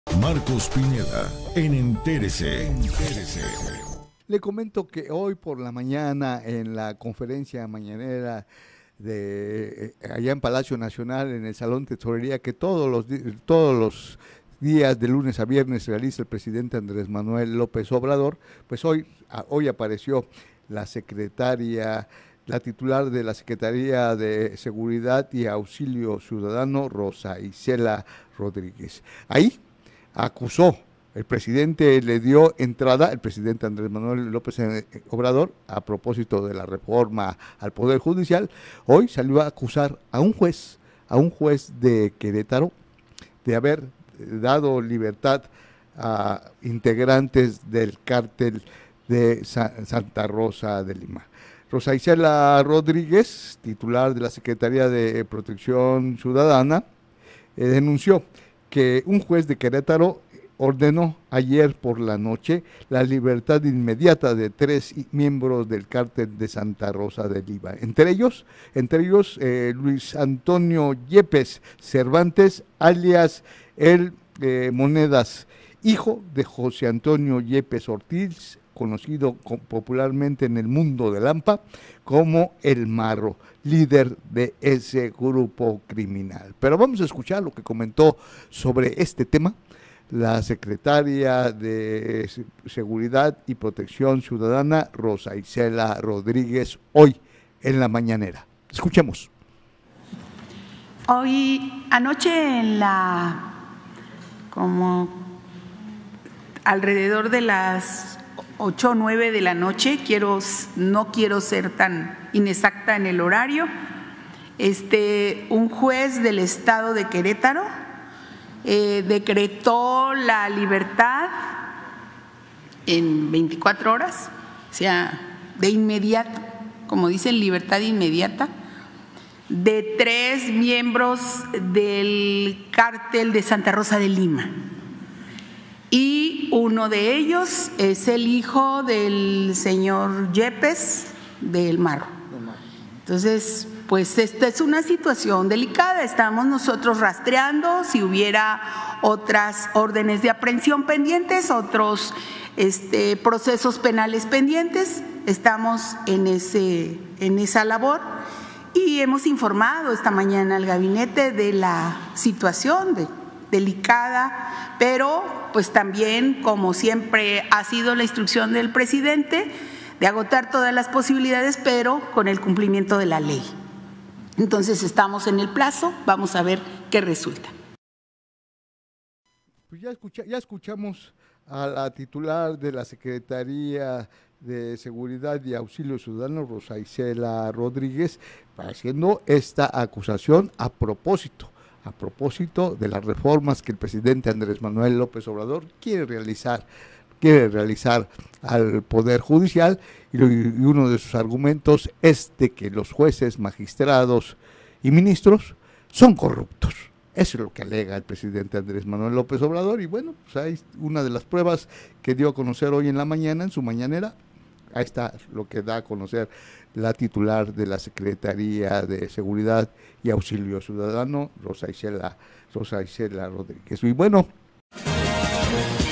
Marcos Pineda en Entérese. Le comento que hoy por la mañana en la conferencia mañanera allá en Palacio Nacional, en el Salón de Tesorería, que todos los días de lunes a viernes realiza el presidente Andrés Manuel López Obrador, pues hoy apareció la titular de la Secretaría de Seguridad y Auxilio Ciudadano, Rosa Isela Rodríguez. Ahí acusó, el presidente le dio entrada, el presidente Andrés Manuel López Obrador, a propósito de la reforma al Poder Judicial, hoy salió a acusar a un juez de Querétaro, de haber dado libertad a integrantes del cártel de Santa Rosa de Lima. Rosa Isela Rodríguez, titular de la Secretaría de Protección Ciudadana, denunció que un juez de Querétaro ordenó ayer por la noche la libertad inmediata de 3 miembros del cártel de Santa Rosa de Lima. Entre ellos, Luis Antonio Yepes Cervantes, alias El Monedas, hijo de José Antonio Yepes Ortiz, conocido popularmente en el mundo del AMPA como El Marro, líder de ese grupo criminal. Pero vamos a escuchar lo que comentó sobre este tema la secretaria de Seguridad y Protección Ciudadana, Rosa Isela Rodríguez, hoy en la mañanera. Escuchemos. Hoy, anoche como alrededor de las 8 o 9 de la noche, no quiero ser tan inexacta en el horario, un juez del estado de Querétaro decretó la libertad en 24 horas, o sea, de inmediato, como dicen, libertad inmediata, de 3 miembros del cártel de Santa Rosa de Lima. Y uno de ellos es el hijo del señor Yepes del Marro. Entonces, pues esta es una situación delicada. Estamos nosotros rastreando si hubiera otras órdenes de aprehensión pendientes, otros procesos penales pendientes. Estamos en esa labor y hemos informado esta mañana al gabinete de la situación delicada, pero pues también, como siempre ha sido la instrucción del presidente, de agotar todas las posibilidades, pero con el cumplimiento de la ley. Entonces estamos en el plazo, vamos a ver qué resulta. Pues ya escuchamos a la titular de la Secretaría de Seguridad y Auxilio Ciudadano, Rosa Isela Rodríguez, haciendo esta acusación a propósito de las reformas que el presidente Andrés Manuel López Obrador quiere realizar al Poder Judicial, y uno de sus argumentos es de que los jueces, magistrados y ministros son corruptos. Eso es lo que alega el presidente Andrés Manuel López Obrador, y bueno, pues hay una de las pruebas que dio a conocer hoy en la mañana, en su mañanera. Ahí está lo que da a conocer la titular de la Secretaría de Seguridad y Auxilio Ciudadano, Rosa Isela Rodríguez. Y bueno,